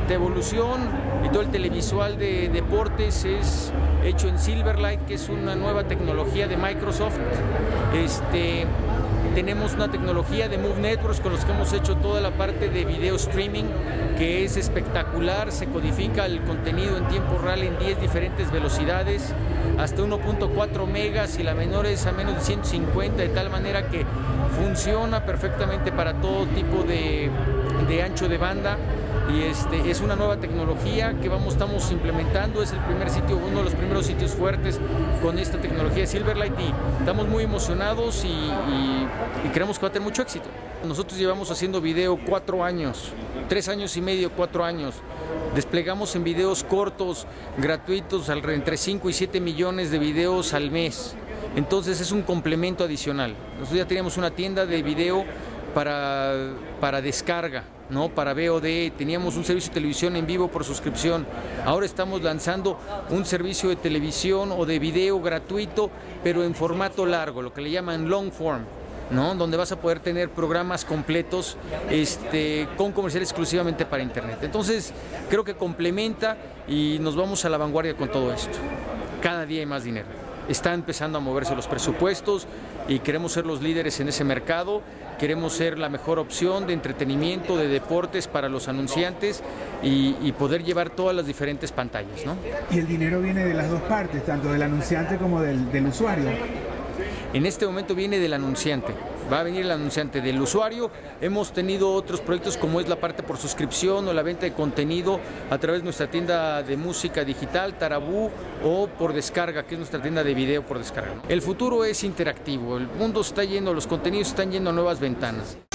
Evolución y todo el televisual de deportes es hecho en Silverlight, que es una nueva tecnología de Microsoft. Tenemos una tecnología de Move Networks con los que hemos hecho toda la parte de video streaming, que es espectacular. Se codifica el contenido en tiempo real en 10 diferentes velocidades, hasta 1.4 megas, y la menor es a menos de 150, de tal manera que funciona perfectamente para todo tipo de ancho de banda. Y es una nueva tecnología que estamos implementando. Es el primer sitio, uno de los primeros sitios fuertes con esta tecnología de Silverlight, y estamos muy emocionados y creemos que va a tener mucho éxito. Nosotros llevamos haciendo video 4 años, 3 años y medio, 4 años. Desplegamos en videos cortos, gratuitos, entre 5 y 7 millones de videos al mes. Entonces es un complemento adicional. Nosotros ya teníamos una tienda de video para descarga, ¿no? Para VOD, teníamos un servicio de televisión en vivo por suscripción. Ahora estamos lanzando un servicio de televisión o de video gratuito, pero en formato largo, lo que le llaman long form, ¿no? Donde vas a poder tener programas completos con comercial exclusivamente para internet. Entonces creo que complementa y nos vamos a la vanguardia con todo esto. Cada día hay más dinero. Está empezando a moverse los presupuestos y queremos ser los líderes en ese mercado. Queremos ser la mejor opción de entretenimiento, de deportes para los anunciantes y poder llevar todas las diferentes pantallas, ¿no? Y el dinero viene de las dos partes, tanto del anunciante como del usuario. En este momento viene del anunciante, va a venir el anunciante. Del usuario hemos tenido otros proyectos, como es la parte por suscripción o la venta de contenido a través de nuestra tienda de música digital, Tarabú, o por descarga, que es nuestra tienda de video por descarga, ¿no? El futuro es interactivo, el mundo está yendo, los contenidos están yendo a nuevas ventanas.